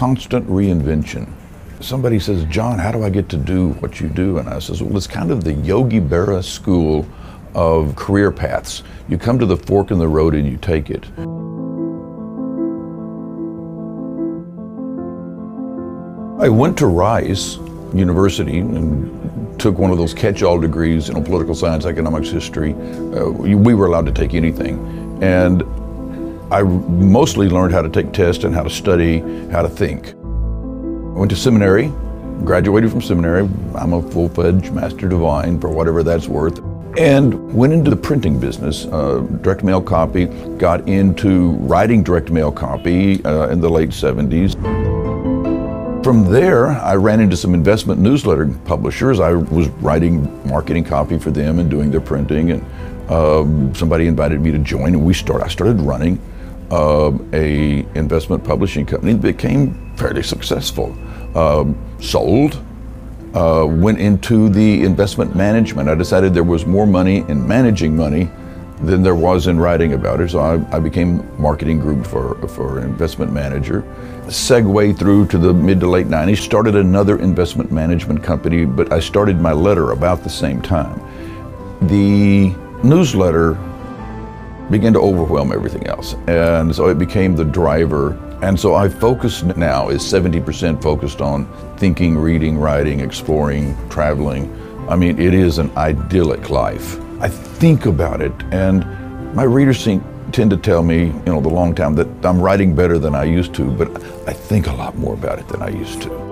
constant reinvention. Somebody says, John, how do I get to do what you do? And I says, well, it's kind of the Yogi Berra school of career paths. You come to the fork in the road and you take it. I went to Rice University and took one of those catch-all degrees, political science, economics, history. We were allowed to take anything. And I mostly learned how to take tests and how to study, how to think. I went to seminary, graduated from seminary. I'm a full-fledged Master of Divinity for whatever that's worth. And went into the printing business, direct mail copy, got into writing direct mail copy in the late 70s. From there, I ran into some investment newsletter publishers. I was writing marketing copy for them and doing their printing, and somebody invited me to join, and I started running a investment publishing company that became fairly successful. Sold, went into the investment management. I decided there was more money in managing money than there was in writing about it, so I became marketing group for investment manager. Segue through to the mid to late 90s, started another investment management company, but I started my letter about the same time. The newsletter began to overwhelm everything else, and so it became the driver. And so I focus now is 70% focused on thinking, reading, writing, exploring, traveling. I mean, it is an idyllic life. I think about it, and my readers tend to tell me, the long time, that I'm writing better than I used to, but I think a lot more about it than I used to.